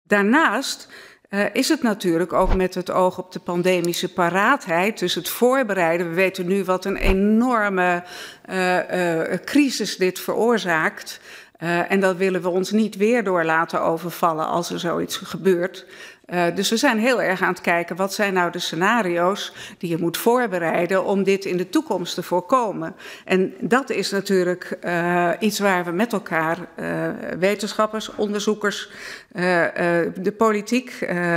Daarnaast is het natuurlijk ook met het oog op de pandemische paraatheid, dus het voorbereiden. We weten nu wat een enorme crisis dit veroorzaakt. En dat willen we ons niet weer door laten overvallen als er zoiets gebeurt. Dus we zijn heel erg aan het kijken, wat zijn nou de scenario's die je moet voorbereiden om dit in de toekomst te voorkomen. En dat is natuurlijk iets waar we met elkaar, wetenschappers, onderzoekers, de politiek,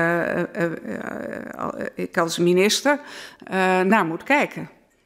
ik als minister, naar moet kijken.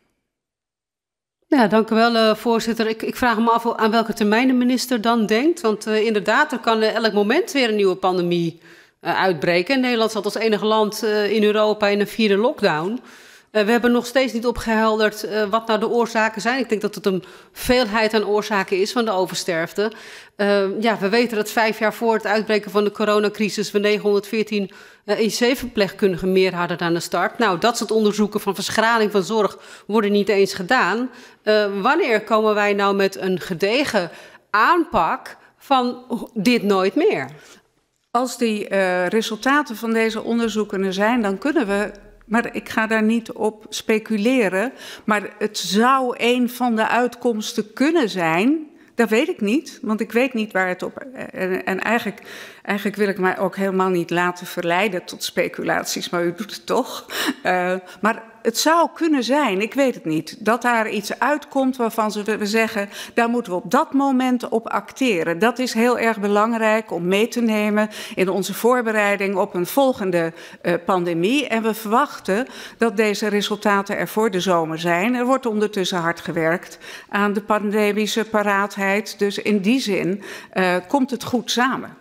Ja, dank u wel, voorzitter. Ik vraag me af aan welke termijn de minister dan denkt. Want inderdaad, er kan elk moment weer een nieuwe pandemie uitbreken. Nederland zat als enige land in Europa in een 4e lockdown. We hebben nog steeds niet opgehelderd wat nou de oorzaken zijn. Ik denk dat het een veelheid aan oorzaken is van de oversterfte. Ja, we weten dat 5 jaar voor het uitbreken van de coronacrisis we 914 IC-verpleegkundigen meer hadden dan de start. Nou, dat soort onderzoeken van verschraling van zorg worden niet eens gedaan. Wanneer komen wij nou met een gedegen aanpak van dit nooit meer? Als die resultaten van deze onderzoeken er zijn, dan kunnen we, maar ik ga daar niet op speculeren, maar het zou een van de uitkomsten kunnen zijn. Dat weet ik niet, want ik weet niet waar het op. En eigenlijk wil ik mij ook helemaal niet laten verleiden tot speculaties, maar u doet het toch. Maar het zou kunnen zijn, ik weet het niet, dat daar iets uitkomt waarvan we zeggen, daar moeten we op dat moment op acteren. Dat is heel erg belangrijk om mee te nemen in onze voorbereiding op een volgende pandemie. En we verwachten dat deze resultaten er voor de zomer zijn. Er wordt ondertussen hard gewerkt aan de pandemische paraatheid. Dus in die zin komt het goed samen.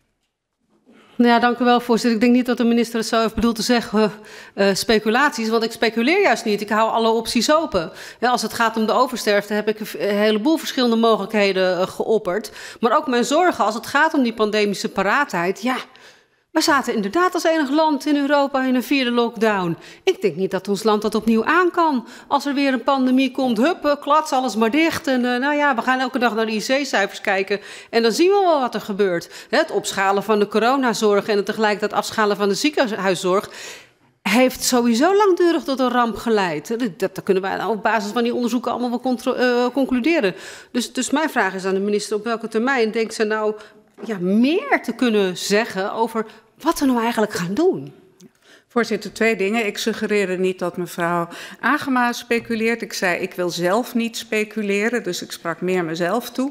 Ja, dank u wel, voorzitter. Ik denk niet dat de minister het zo heeft bedoeld te zeggen, speculaties, want ik speculeer juist niet. Ik hou alle opties open. Ja, als het gaat om de oversterfte heb ik een heleboel verschillende mogelijkheden geopperd. Maar ook mijn zorgen als het gaat om die pandemische paraatheid. Ja, we zaten inderdaad als enig land in Europa in een 4e lockdown. Ik denk niet dat ons land dat opnieuw aan kan. Als er weer een pandemie komt, hup, klats, alles maar dicht. En nou ja, we gaan elke dag naar de IC-cijfers kijken. En dan zien we wel wat er gebeurt. Het opschalen van de coronazorg en het tegelijkertijd afschalen van de ziekenhuiszorg heeft sowieso langdurig tot een ramp geleid. Dat kunnen wij op basis van die onderzoeken allemaal wel concluderen. Dus mijn vraag is aan de minister, op welke termijn denkt ze nou meer te kunnen zeggen over wat we nou eigenlijk gaan doen? Voorzitter, 2 dingen. Ik suggereerde niet dat mevrouw Agema speculeert. Ik zei, ik wil zelf niet speculeren, dus ik sprak meer mezelf toe.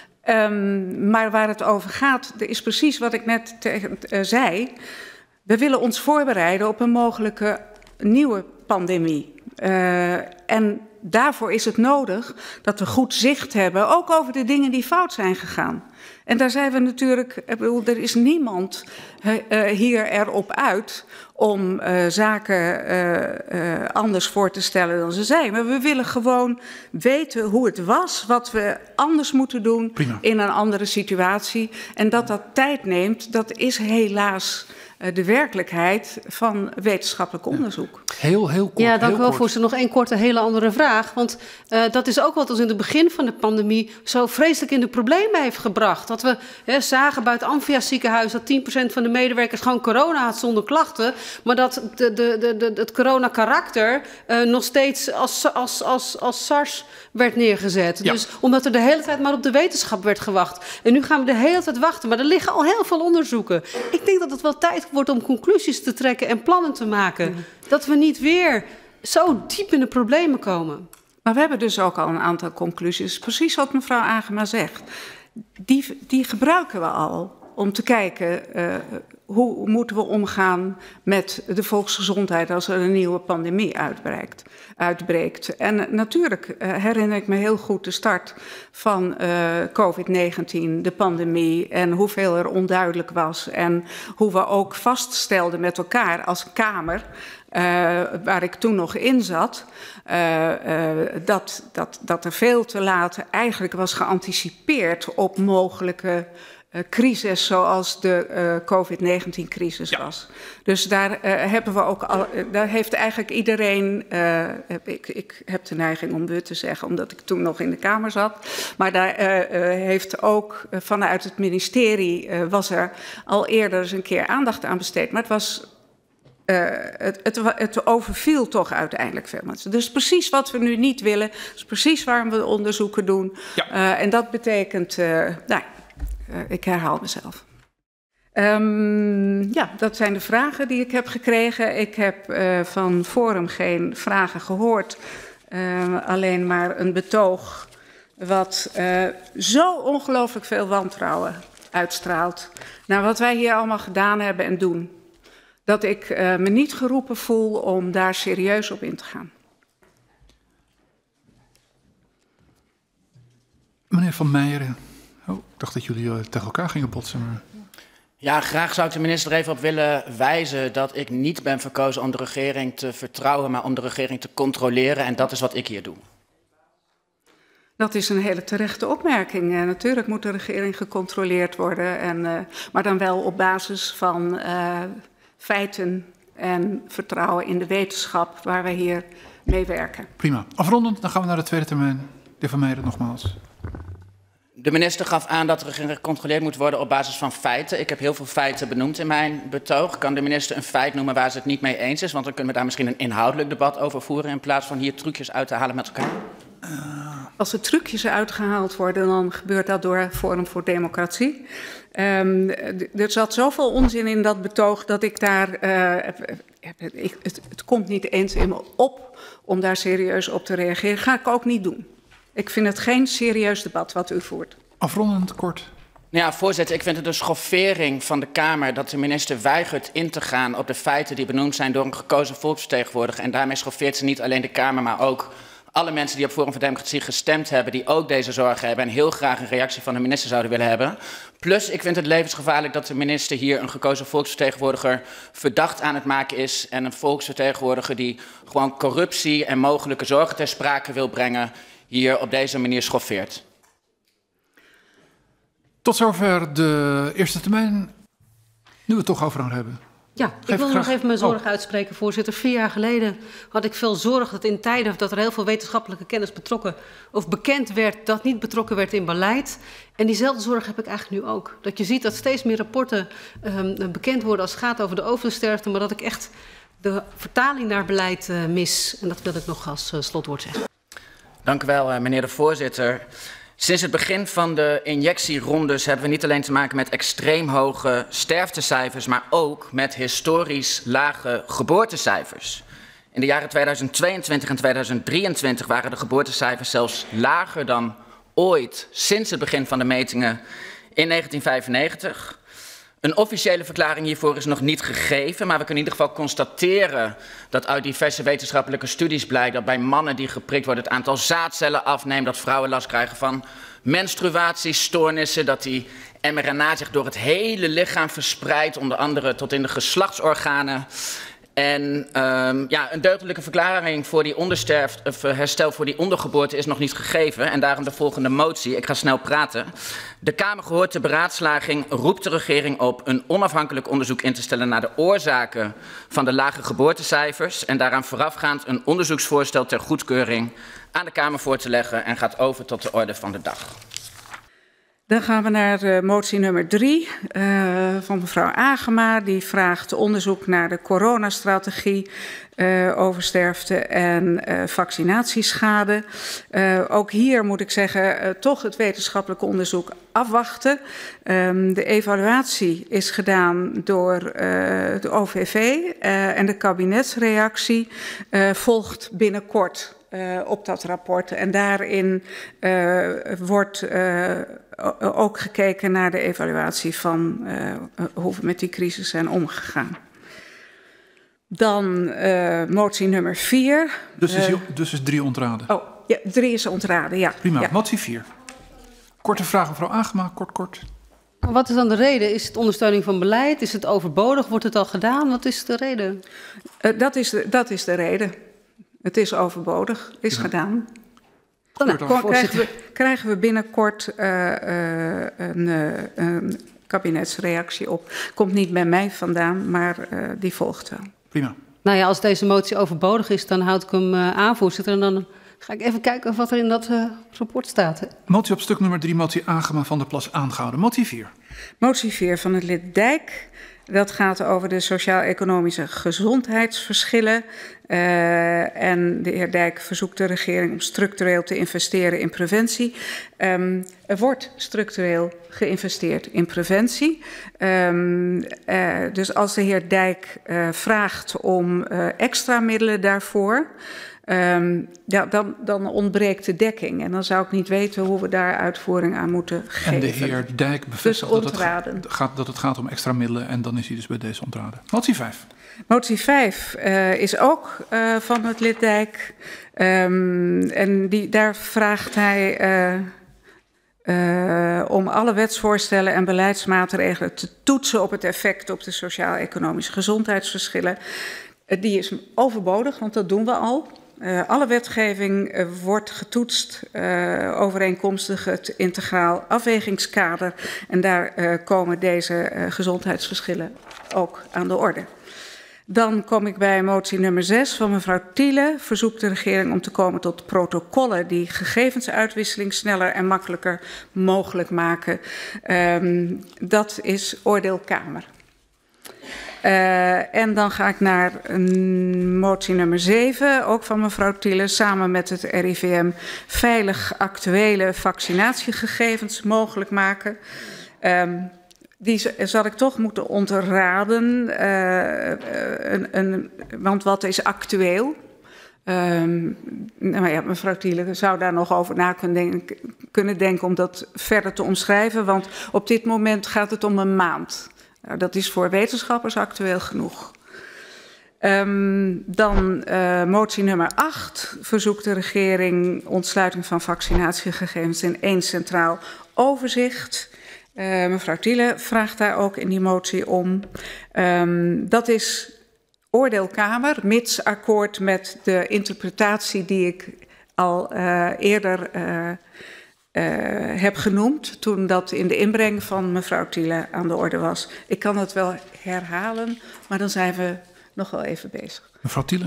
Maar waar het over gaat, is precies wat ik net zei. We willen ons voorbereiden op een mogelijke nieuwe pandemie. En daarvoor is het nodig dat we goed zicht hebben, ook over de dingen die fout zijn gegaan. En daar zijn we natuurlijk, er is niemand hier erop uit om zaken anders voor te stellen dan ze zijn. Maar we willen gewoon weten hoe het was, wat we anders moeten doen in een andere situatie. En dat dat tijd neemt, dat is helaas de werkelijkheid van wetenschappelijk onderzoek. Heel kort. Ja, dank u wel, voorzitter. Nog 1 korte, hele andere vraag. Want dat is ook wat ons in het begin van de pandemie zo vreselijk in de problemen heeft gebracht. Dat we zagen bij het Amphia ziekenhuis dat 10% van de medewerkers gewoon corona had zonder klachten. Maar dat het corona-karakter nog steeds als SARS werd neergezet. Ja. Dus omdat er de hele tijd maar op de wetenschap werd gewacht. En nu gaan we de hele tijd wachten. Maar er liggen al heel veel onderzoeken. Ik denk dat het wel tijd wordt om conclusies te trekken en plannen te maken. Dat we niet weer zo diep in de problemen komen. Maar we hebben dus ook al een aantal conclusies. Precies wat mevrouw Agema zegt. Die gebruiken we al om te kijken hoe moeten we omgaan met de volksgezondheid als er een nieuwe pandemie uitbreekt. En natuurlijk herinner ik me heel goed de start van COVID-19, de pandemie, en hoeveel er onduidelijk was. En hoe we ook vaststelden met elkaar als Kamer, waar ik toen nog in zat, dat er veel te laat eigenlijk was geanticipeerd op mogelijke crisis zoals de COVID-19-crisis was. Dus daar hebben we ook al, daar heeft eigenlijk iedereen, ik heb de neiging om we te zeggen, omdat ik toen nog in de Kamer zat, maar daar heeft ook vanuit het ministerie was er al eerder eens een keer aandacht aan besteed. Maar het was het overviel toch uiteindelijk veel mensen. Dus precies wat we nu niet willen, is precies waarom we onderzoeken doen. Ja. En dat betekent, ik herhaal mezelf. Ja, dat zijn de vragen die ik heb gekregen. Ik heb van Forum geen vragen gehoord, alleen maar een betoog wat zo ongelooflijk veel wantrouwen uitstraalt naar wat wij hier allemaal gedaan hebben en doen. Dat ik me niet geroepen voel om daar serieus op in te gaan. Meneer Van Meijeren. Oh, ik dacht dat jullie tegen elkaar gingen botsen. Maar... Ja, graag zou ik de minister even op willen wijzen dat ik niet ben verkozen om de regering te vertrouwen, maar om de regering te controleren. En dat is wat ik hier doe. Dat is een hele terechte opmerking. Natuurlijk moet de regering gecontroleerd worden, maar dan wel op basis van feiten en vertrouwen in de wetenschap waar wij hier mee werken. Prima. Afrondend, dan gaan we naar de tweede termijn. De heer Van Meijeren nogmaals. De minister gaf aan dat de regering gecontroleerd moet worden op basis van feiten. Ik heb heel veel feiten benoemd in mijn betoog. Kan de minister een feit noemen waar ze het niet mee eens is? Want dan kunnen we daar misschien een inhoudelijk debat over voeren in plaats van hier trucjes uit te halen met elkaar. Als er trucjes uitgehaald worden, dan gebeurt dat door Forum voor Democratie. Er zat zoveel onzin in dat betoog dat ik daar... het komt niet eens in me op om daar serieus op te reageren. Ga ik ook niet doen. Ik vind het geen serieus debat wat u voert. Afrondend kort. Ja, voorzitter, ik vind het een schoffering van de Kamer dat de minister weigert in te gaan op de feiten die benoemd zijn door een gekozen volksvertegenwoordiger. En daarmee schoffeert ze niet alleen de Kamer, maar ook alle mensen die op Forum voor Democratie gestemd hebben, die ook deze zorgen hebben en heel graag een reactie van de minister zouden willen hebben. Plus, ik vind het levensgevaarlijk dat de minister hier een gekozen volksvertegenwoordiger verdacht aan het maken is en een volksvertegenwoordiger die gewoon corruptie en mogelijke zorgen ter sprake wil brengen, hier op deze manier schoffeert. Tot zover de eerste termijn. Nu we het toch over gaan hebben. Ja, ik wil nog even mijn zorg uitspreken, voorzitter. 4 jaar geleden had ik veel zorg dat in tijden dat er heel veel wetenschappelijke kennis betrokken of bekend werd, dat niet betrokken werd in beleid. En diezelfde zorg heb ik eigenlijk nu ook. Dat je ziet dat steeds meer rapporten bekend worden als het gaat over de oversterfte, maar dat ik echt de vertaling naar beleid mis. En dat wil ik nog als slotwoord zeggen. Dank u wel, meneer de voorzitter. Sinds het begin van de injectierondes hebben we niet alleen te maken met extreem hoge sterftecijfers, maar ook met historisch lage geboortecijfers. In de jaren 2022 en 2023 waren de geboortecijfers zelfs lager dan ooit sinds het begin van de metingen in 1995. Een officiële verklaring hiervoor is nog niet gegeven, maar we kunnen in ieder geval constateren dat uit diverse wetenschappelijke studies blijkt dat bij mannen die geprikt worden het aantal zaadcellen afneemt, dat vrouwen last krijgen van menstruatiestoornissen, dat die mRNA zich door het hele lichaam verspreidt, onder andere tot in de geslachtsorganen. En een deugdelijke verklaring voor die herstel voor die ondergeboorte is nog niet gegeven. En daarom de volgende motie. Ik ga snel praten. De Kamer gehoord de beraadslaging roept de regering op een onafhankelijk onderzoek in te stellen naar de oorzaken van de lage geboortecijfers. En daaraan voorafgaand een onderzoeksvoorstel ter goedkeuring aan de Kamer voor te leggen en gaat over tot de orde van de dag. Dan gaan we naar motie nummer 3 van mevrouw Agema. Die vraagt onderzoek naar de coronastrategie, oversterfte en vaccinatieschade. Ook hier moet ik zeggen, toch het wetenschappelijk onderzoek afwachten. De evaluatie is gedaan door de OVV en de kabinetsreactie volgt binnenkort op dat rapport. En daarin wordt ook gekeken naar de evaluatie van hoe we met die crisis zijn omgegaan. Dan motie nummer 4. Dus is 3 ontraden? Oh, ja, 3 is ontraden, ja. Prima, ja. motie 4. Korte vraag, mevrouw Agema, kort. Wat is dan de reden? Is het ondersteuning van beleid? Is het overbodig? Wordt het al gedaan? Wat is de reden? Dat is de reden. Het is overbodig, is gedaan. Krijgen we binnenkort een kabinetsreactie op. Komt niet bij mij vandaan, maar die volgt wel. Prima. Nou ja, als deze motie overbodig is, dan houd ik hem aan, voorzitter. En dan ga ik even kijken wat er in dat rapport staat. Hè. Motie op stuk nummer 3, motie Agema van der Plas aangehouden. Motie 4. Motie 4 van het lid Dijk. Dat gaat over de sociaal-economische gezondheidsverschillen. En de heer Dijk verzoekt de regering om structureel te investeren in preventie. Er wordt structureel geïnvesteerd in preventie. Dus als de heer Dijk vraagt om extra middelen daarvoor, dan ontbreekt de dekking. En dan zou ik niet weten hoe we daar uitvoering aan moeten geven. En de heer Dijk bevestigt dat het gaat om extra middelen en dan is hij dus bij deze ontraden. Motie 5. Motie 5 is ook van het lid Dijk. En daar vraagt hij om alle wetsvoorstellen en beleidsmaatregelen te toetsen op het effect op de sociaal-economische gezondheidsverschillen. Die is overbodig, want dat doen we al. Alle wetgeving wordt getoetst overeenkomstig het integraal afwegingskader. En daar komen deze gezondheidsverschillen ook aan de orde. Dan kom ik bij motie nummer 6 van mevrouw Thiele. Verzoekt de regering om te komen tot protocollen die gegevensuitwisseling sneller en makkelijker mogelijk maken. Dat is oordeel Kamer. En dan ga ik naar motie nummer 7, ook van mevrouw Thiele, samen met het RIVM veilig actuele vaccinatiegegevens mogelijk maken. Die zal ik toch moeten ontraden, want wat is actueel? Nou ja, mevrouw Thiele zou daar nog over na kunnen denken om dat verder te omschrijven, want op dit moment gaat het om een maand. Nou, dat is voor wetenschappers actueel genoeg. Dan motie nummer 8. Verzoekt de regering ontsluiting van vaccinatiegegevens in één centraal overzicht. Mevrouw Thiele vraagt daar ook in die motie om. Dat is oordeel Kamer, mits akkoord met de interpretatie die ik al eerder heb genoemd toen dat in de inbreng van mevrouw Thiele aan de orde was. Ik kan het wel herhalen, maar dan zijn we nog wel even bezig. Mevrouw Thiele.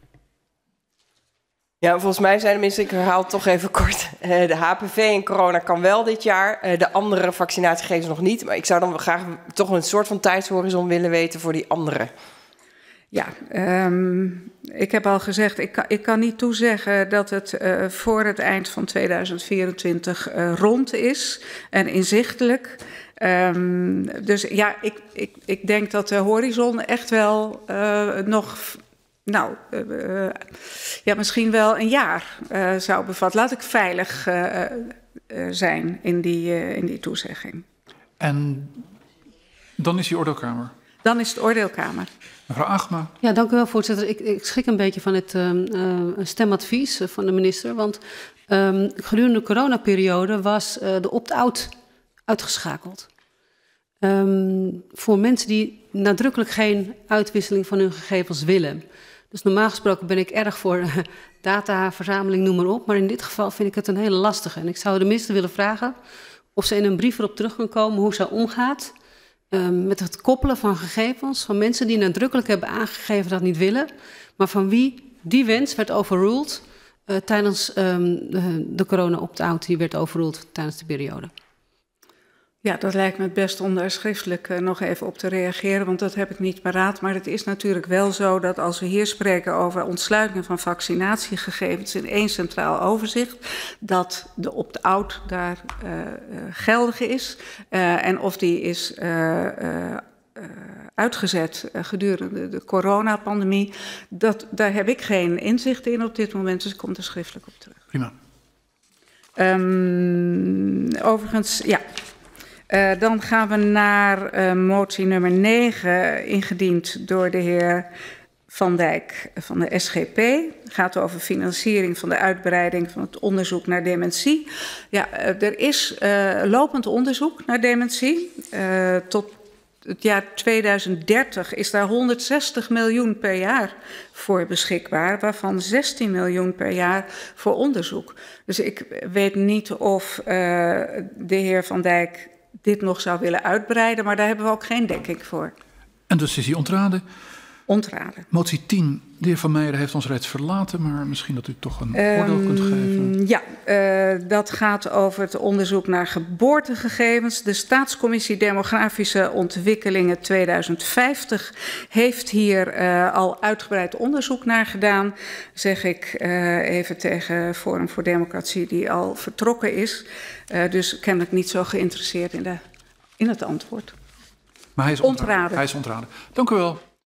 Ja, volgens mij zijn de minister, ik herhaal het toch even kort. De HPV en corona kan wel dit jaar. De andere vaccinatiegegevens nog niet. Maar ik zou dan graag toch een soort van tijdshorizon willen weten voor die andere. Ja, ik heb al gezegd, ik kan niet toezeggen dat het voor het eind van 2024 rond is en inzichtelijk. Dus ja, ik denk dat de horizon echt wel nog, misschien wel een jaar zou bevatten. Laat ik veilig zijn in die toezegging. En dan is die oordeelkamer? Dan is het oordeelkamer. Mevrouw Agema. Ja, dank u wel, voorzitter. Ik schrik een beetje van het stemadvies van de minister. Want gedurende de coronaperiode was de opt-out uitgeschakeld. Voor mensen die nadrukkelijk geen uitwisseling van hun gegevens willen. Dus normaal gesproken ben ik erg voor dataverzameling, noem maar op. Maar in dit geval vind ik het een hele lastige. En ik zou de minister willen vragen of ze in een brief erop terug kan komen hoe ze omgaat met het koppelen van gegevens van mensen die nadrukkelijk hebben aangegeven dat niet willen, maar van wie die wens werd overruled tijdens de corona-opt-out, die werd overruled tijdens de periode. Ja, dat lijkt me het best om daar schriftelijk nog even op te reageren, want dat heb ik niet paraat. Maar het is natuurlijk wel zo dat als we hier spreken over ontsluiting van vaccinatiegegevens in één centraal overzicht, dat de opt-out daar geldig is. En of die is uitgezet gedurende de coronapandemie, daar heb ik geen inzicht in op dit moment, dus ik kom er schriftelijk op terug. Prima. Overigens, ja. Dan gaan we naar motie nummer 9, ingediend door de heer Van Dijk van de SGP. Het gaat over financiering van de uitbreiding van het onderzoek naar dementie. Ja, er is lopend onderzoek naar dementie. Tot het jaar 2030 is daar 160 miljoen per jaar voor beschikbaar, waarvan 16 miljoen per jaar voor onderzoek. Dus ik weet niet of de heer Van Dijk dit nog zou willen uitbreiden, maar daar hebben we ook geen dekking voor. En dus is hij ontraden? Ontraden. Motie 10. De heer Van Meijeren heeft ons reeds verlaten, maar misschien dat u toch een oordeel kunt geven. Ja, dat gaat over het onderzoek naar geboortegegevens. De Staatscommissie Demografische Ontwikkelingen 2050 heeft hier al uitgebreid onderzoek naar gedaan. Zeg ik even tegen Forum voor Democratie, die al vertrokken is. Dus kennelijk niet zo geïnteresseerd in het antwoord. Maar hij is ontraden. Dank u wel.